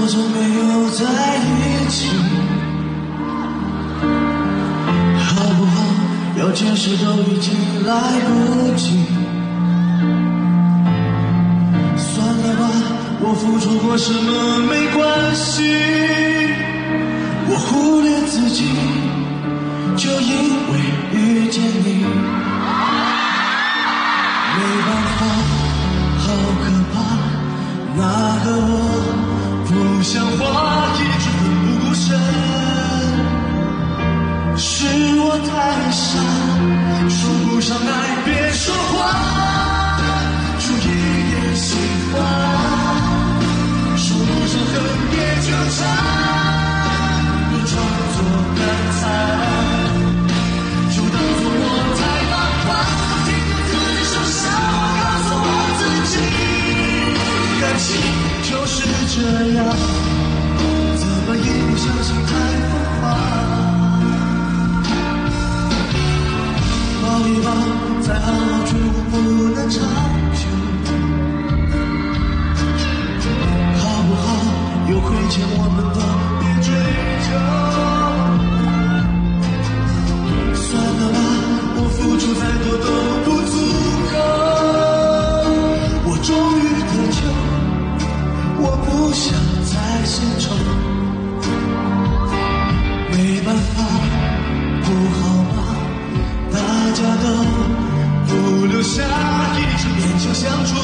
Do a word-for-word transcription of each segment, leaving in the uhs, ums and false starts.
终没有在一起，好不好？要解释都已经来不及。算了吧，我付出过什么没关系，我忽略自己，就因为遇见你。没办法，好可怕，那个我不像话，一直奋不顾身，是我太傻，说不上爱别说话，就一点喜欢，说不上恨别纠缠，别装作感叹，就当作我太浪漫，听着自己受伤，我告诉我自己，感情就是这样，怎么也不相信太疯狂。抱一抱，再好好觉悟不能长久，好不好？有亏欠我们都别追究。算了吧，我付出再多都不足够。我终于得救，我不想再献丑。没办法，不好吗？大家都不留下一直勉强相处，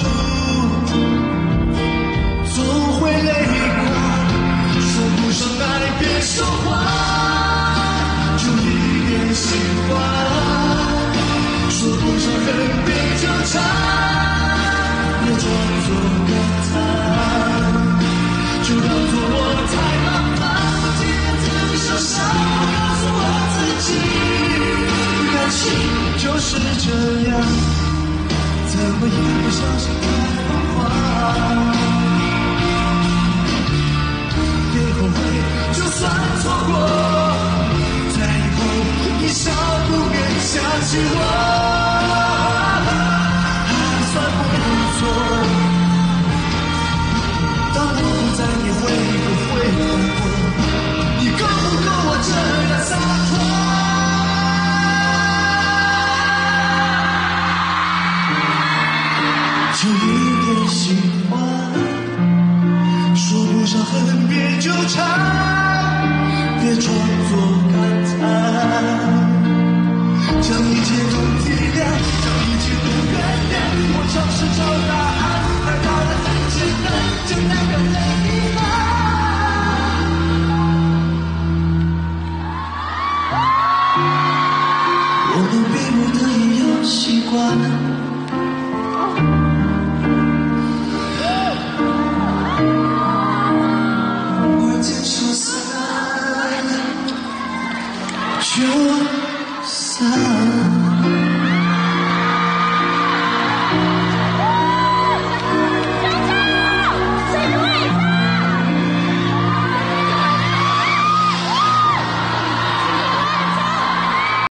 总会累垮，说不上爱别说话，就一点喜欢，说不上恨别纠缠，别装作感叹，就当作我太浪漫，既然自己受伤，我告诉我自己，感情就是这样，怎么也不相信太疯狂。别后悔，就算错过，在以后你少不免想起我，还算不错。当我不在，你会不会难过？你够不够我这样洒脱？就一点喜欢，说不上恨别纠缠，别装作感叹，将一切都体谅，将一切都原谅，我尝试找到